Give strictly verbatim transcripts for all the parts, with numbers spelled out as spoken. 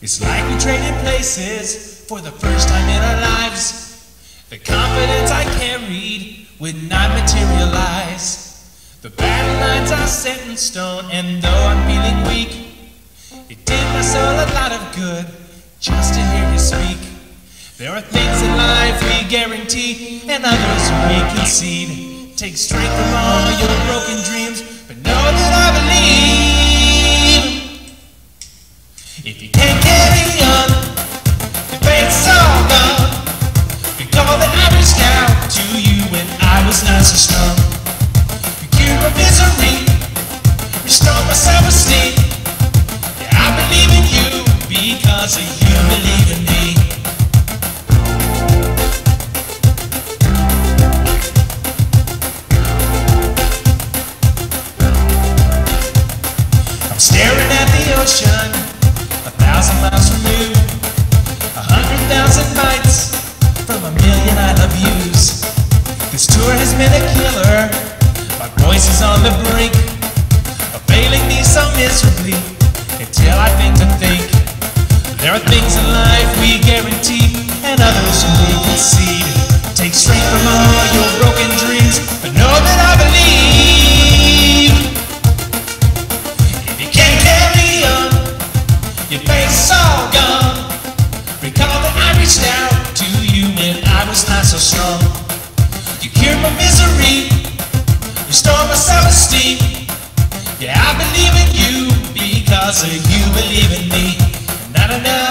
It's like we traded places for the first time in our lives. The confidence I carried would not materialize. The battle lines are set in stone, and though I'm feeling weak, it did my soul a lot of good just to hear you speak. There are things in life we guarantee, and others we concede. Take strength from all your broken dreams, but know that I believe. If you can't carry on, your faith's all gone. Recall that I reached out to you when I was not so strong. You cured my misery, restored my self-esteem. Yeah, I believe in you because you believe in me. I'm staring at the ocean, a thousand miles from you, a hundred thousand nights from a million I love yous. This tour has been a killer, my voice is on the brink of failing me so miserably until I think to think. There are things in life we guarantee, and others we concede. Take strength from all your broken dreams, but know that I believe. If you can't carry on, your faith's all gone. Recall that I reached out to you when I was not so strong. You cured my misery, restored my self-esteem. Yeah, I believe in you because you believe in me. Na na na,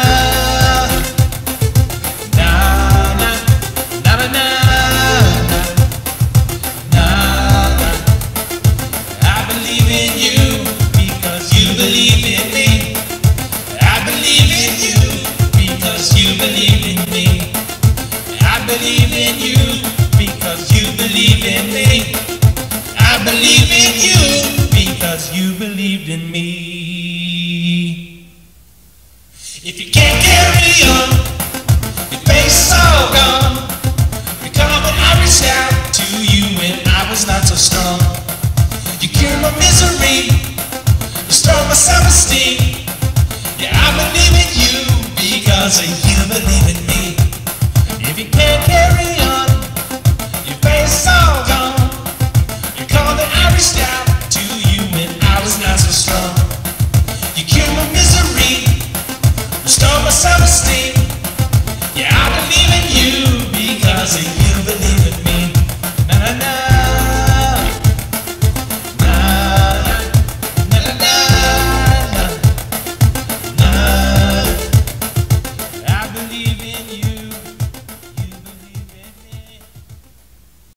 na na, na na na, na na. I believe in you because you believe in me. I believe in you because you believe in me. I believe in you because you believe in me. I believe in you because you believed in me. If you can't carry on, your faith's all gone. Recall when I reached out to you when I was not so strong. You cured my misery, restored my self-esteem. Yeah, I believe in you because you believe in me.